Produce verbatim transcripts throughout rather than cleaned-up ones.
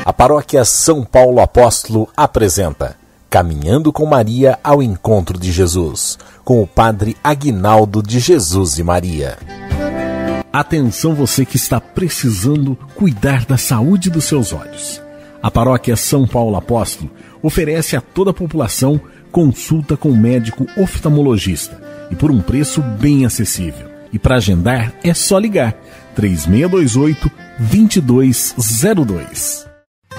A Paróquia São Paulo Apóstolo apresenta Caminhando com Maria ao Encontro de Jesus, com o Padre Aguinaldo de Jesus e Maria. Atenção você que está precisando cuidar da saúde dos seus olhos. A Paróquia São Paulo Apóstolo oferece a toda a população consulta com médico oftalmologista e por um preço bem acessível. E para agendar é só ligar três seis dois oito, dois dois zero dois.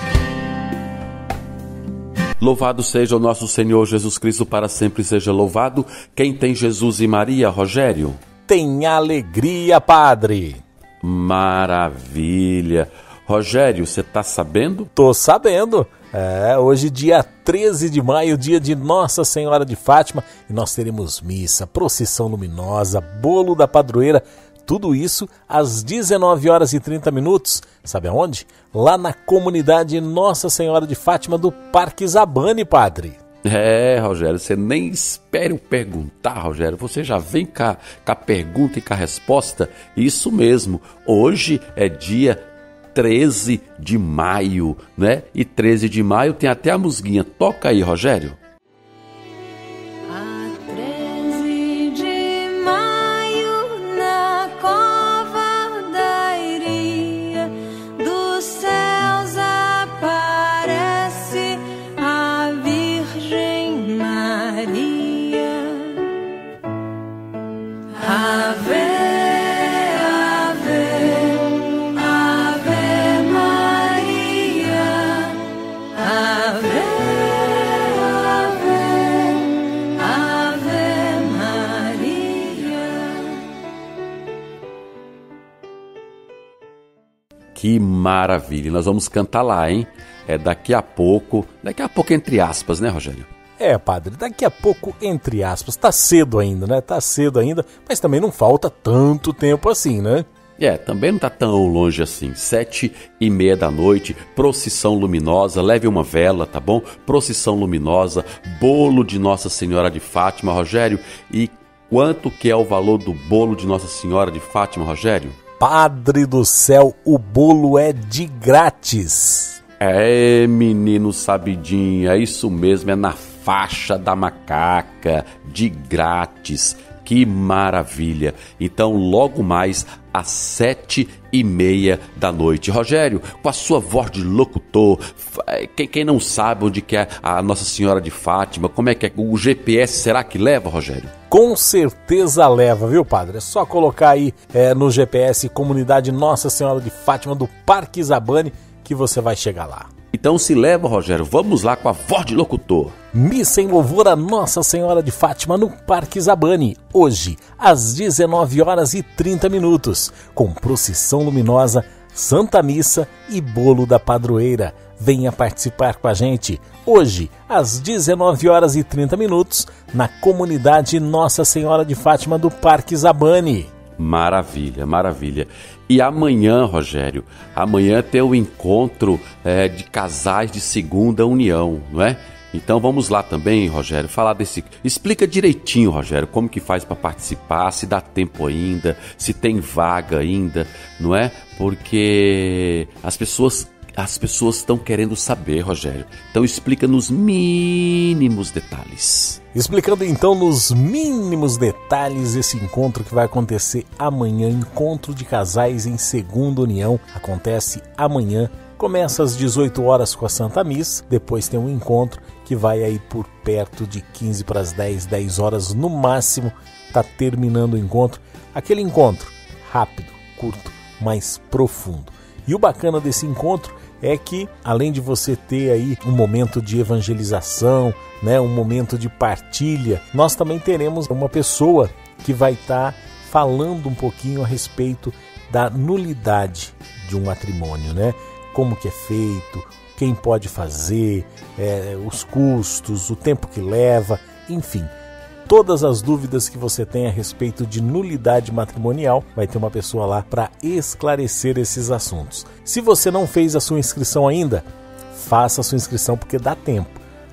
Louvado seja o nosso Senhor Jesus Cristo, para sempre seja louvado. Quem tem Jesus e Maria, Rogério? Tem alegria, Padre. Maravilha. Rogério, você está sabendo? Tô sabendo. É, hoje dia treze de maio, dia de Nossa Senhora de Fátima, e nós teremos missa, procissão luminosa, bolo da padroeira, tudo isso às dezenove horas e trinta minutos. Sabe aonde? Lá na comunidade Nossa Senhora de Fátima do Parque Zabane, Padre. É, Rogério, você nem espere eu perguntar, Rogério. Você já vem com a, com a pergunta e com a resposta. Isso mesmo, hoje é dia treze de maio, né? E treze de maio tem até a musguinha. Toca aí, Rogério. Que maravilha, nós vamos cantar lá, hein? É daqui a pouco, daqui a pouco entre aspas, né, Rogério? É, Padre, daqui a pouco entre aspas, tá cedo ainda, né? Tá cedo ainda, mas também não falta tanto tempo assim, né? É, também não tá tão longe assim, sete e meia da noite, procissão luminosa, leve uma vela, tá bom? Procissão luminosa, bolo de Nossa Senhora de Fátima, Rogério. E quanto que é o valor do bolo de Nossa Senhora de Fátima, Rogério? Padre do céu, o bolo é de grátis. É, menino sabidinho, é isso mesmo, é na faixa da macaca, de grátis. Que maravilha! Então, logo mais às sete e meia da noite. Rogério, com a sua voz de locutor, quem, quem não sabe onde que é a Nossa Senhora de Fátima, como é que é? O G P S será que leva, Rogério? Com certeza leva, viu, Padre? É só colocar aí é, no G P S Comunidade Nossa Senhora de Fátima do Parque Zabane que você vai chegar lá. Então se leva, Rogério, vamos lá com a voz de locutor. Missa em louvor a Nossa Senhora de Fátima no Parque Zabane, hoje, às dezenove horas e trinta minutos, com procissão luminosa, Santa Missa e bolo da padroeira. Venha participar com a gente, hoje, às dezenove horas e trinta minutos, na comunidade Nossa Senhora de Fátima do Parque Zabane. Maravilha, maravilha. E amanhã, Rogério, amanhã tem o encontro é, de casais de segunda união, não é? Então vamos lá também, Rogério, falar desse... Explica direitinho, Rogério, como que faz para participar, se dá tempo ainda, se tem vaga ainda, não é? Porque as pessoas... As pessoas estão querendo saber, Rogério. Então explica nos mínimos detalhes. Explicando então nos mínimos detalhes esse encontro que vai acontecer amanhã. Encontro de casais em segunda união. Acontece amanhã. Começa às dezoito horas com a Santa Missa. Depois tem um encontro que vai aí por perto de quinze para as dez, dez horas no máximo. Tá terminando o encontro. Aquele encontro rápido, curto, mas profundo. E o bacana desse encontro é que, além de você ter aí um momento de evangelização, né, um momento de partilha, nós também teremos uma pessoa que vai estar tá falando um pouquinho a respeito da nulidade de um matrimônio, né? Como que é feito, quem pode fazer, é, os custos, o tempo que leva, enfim. Todas as dúvidas que você tem a respeito de nulidade matrimonial, vai ter uma pessoa lá para esclarecer esses assuntos. Se você não fez a sua inscrição ainda, faça a sua inscrição porque dá tempo.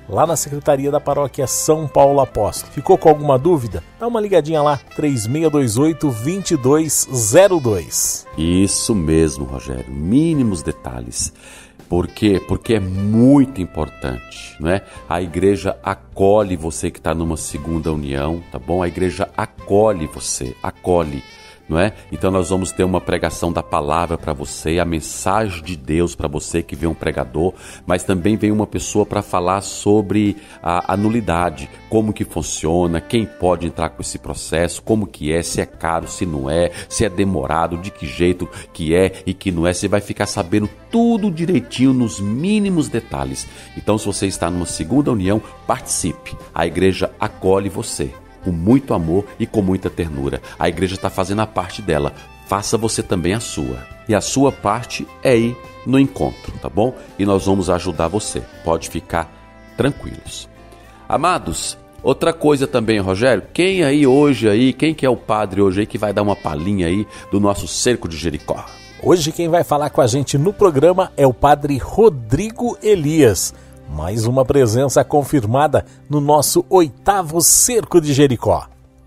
lá na Secretaria da Paróquia São Paulo Apóstolo. Ficou com alguma dúvida? Dá uma ligadinha lá, três seis dois oito, dois dois zero dois. Isso mesmo, Rogério, mínimos detalhes. Por quê? Porque é muito importante, não é? A igreja acolhe você que está numa segunda união, tá bom? A igreja acolhe você, acolhe, não é? Então nós vamos ter uma pregação da palavra para você, a mensagem de Deus para você, que vem um pregador, mas também vem uma pessoa para falar sobre a, a nulidade, como que funciona, quem pode entrar com esse processo, como que é, se é caro, se não é, se é demorado, de que jeito que é e que não é. Você vai ficar sabendo tudo direitinho nos mínimos detalhes. Então, se você está numa segunda união, participe. A igreja acolhe você com muito amor e com muita ternura. A igreja está fazendo a parte dela. Faça você também a sua. E a sua parte é ir no encontro, tá bom? E nós vamos ajudar você. Pode ficar tranquilos. Amados, outra coisa também, Rogério, quem aí hoje aí, quem que é o padre hoje aí que vai dar uma palhinha aí do nosso cerco de Jericó? Hoje quem vai falar com a gente no programa é o padre Rodrigo Elias. Mais uma presença confirmada no nosso oitavo cerco de Jericó.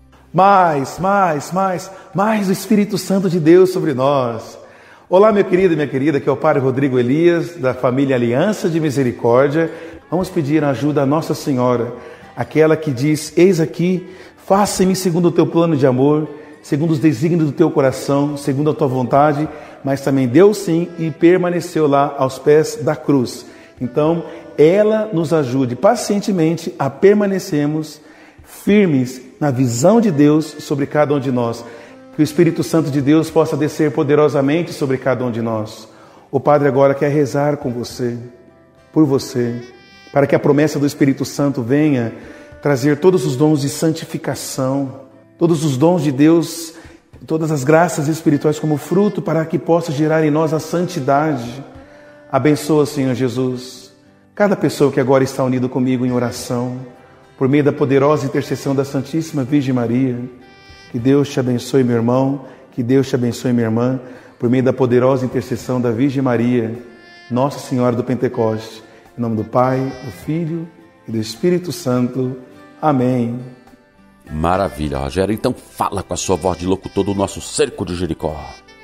Mais, mais, mais, mais o Espírito Santo de Deus sobre nós. Olá, meu querido e minha querida, aqui é o padre Rodrigo Elias, da família Aliança de Misericórdia. Vamos pedir ajuda a Nossa Senhora, aquela que diz: eis aqui, faça-me segundo o teu plano de amor, segundo os desígnios do teu coração, segundo a tua vontade, mas também deu sim e permaneceu lá aos pés da cruz. Então, ela nos ajude pacientemente a permanecermos firmes na visão de Deus sobre cada um de nós. Que o Espírito Santo de Deus possa descer poderosamente sobre cada um de nós. O Padre agora quer rezar com você, por você, para que a promessa do Espírito Santo venha trazer todos os dons de santificação, todos os dons de Deus, todas as graças espirituais como fruto, para que possa gerar em nós a santidade. Abençoa, Senhor Jesus, cada pessoa que agora está unida comigo em oração, por meio da poderosa intercessão da Santíssima Virgem Maria. Que Deus te abençoe, meu irmão, que Deus te abençoe, minha irmã, por meio da poderosa intercessão da Virgem Maria, Nossa Senhora do Pentecoste. Em nome do Pai, do Filho e do Espírito Santo. Amém. Maravilha, Rogério. Então fala com a sua voz de locutor do nosso cerco de Jericó.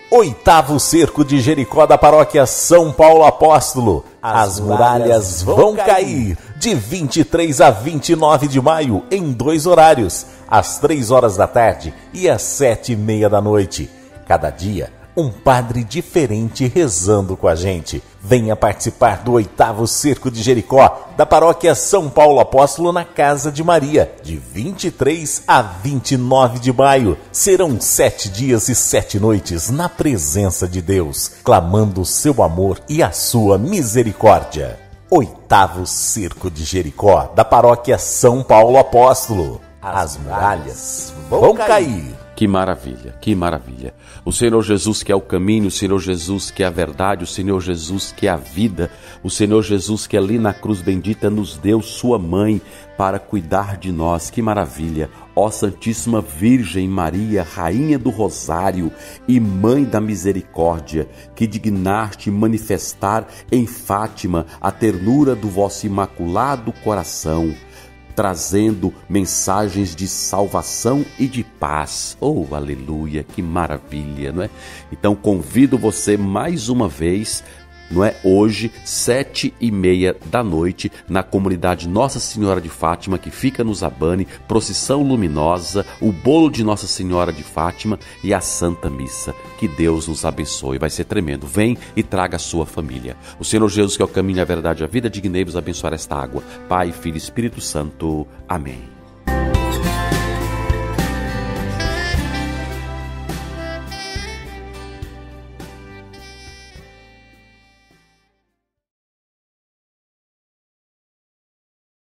Oitavo cerco de Jericó da paróquia São Paulo Apóstolo. As muralhas vão cair de vinte e três a vinte e nove de maio em dois horários, às três horas da tarde e às sete e meia da noite. Cada dia, um padre diferente rezando com a gente. Venha participar do oitavo cerco de Jericó da paróquia São Paulo Apóstolo na Casa de Maria, de vinte e três a vinte e nove de maio. Serão sete dias e sete noites na presença de Deus, clamando o seu amor e a sua misericórdia. Oitavo cerco de Jericó da paróquia São Paulo Apóstolo. As muralhas vão cair. Que maravilha, que maravilha. O Senhor Jesus que é o caminho, o Senhor Jesus que é a verdade, o Senhor Jesus que é a vida, o Senhor Jesus que ali na cruz bendita nos deu sua mãe para cuidar de nós. Que maravilha. Ó Santíssima Virgem Maria, Rainha do Rosário e Mãe da Misericórdia, que dignaste manifestar em Fátima a ternura do vosso imaculado coração, trazendo mensagens de salvação e de paz. Oh, aleluia, que maravilha, não é? Então convido você mais uma vez, não é? Hoje, sete e meia da noite, na comunidade Nossa Senhora de Fátima, que fica no Zabane, procissão luminosa, o bolo de Nossa Senhora de Fátima e a Santa Missa. Que Deus nos abençoe, vai ser tremendo. Vem e traga a sua família. O Senhor Jesus, que é o caminho, a verdade e a vida, dignei-vos abençoar esta água. Pai, Filho e Espírito Santo. Amém.